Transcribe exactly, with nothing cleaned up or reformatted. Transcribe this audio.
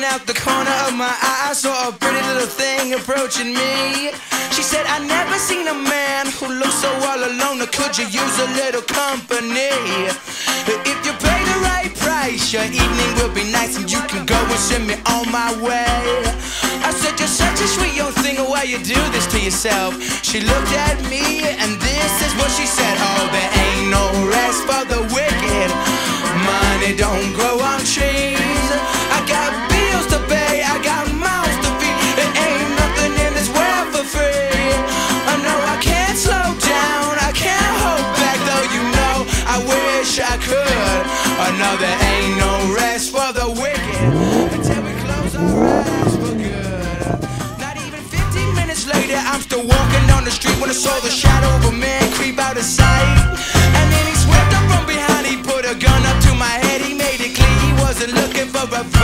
and out the corner of my eye I saw a pretty little thing approaching me. She said, I never seen a man who looks so all alone. Could you use a little company? If you pay the right price, your evening will be nice and you can go and send me on my way. I said, you're such a sweet young thing, why you do this to yourself? She looked at me and this is what she said. Oh, there ain't no rest for the wicked. Money don't grow on trees. I got bills to pay, I got mouths to feed. There ain't nothing in this world for free. I know I can't slow down, I can't hold back, though you know I wish I could. I know there ain't no rest for the wicked until we close our eyes for good. Not even fifteen minutes later, I'm still walking down the street when I saw the shadow of a man creep out of sight. And then he swept up from behind, he put a gun up to my head, he made it clear he wasn't looking for a fight.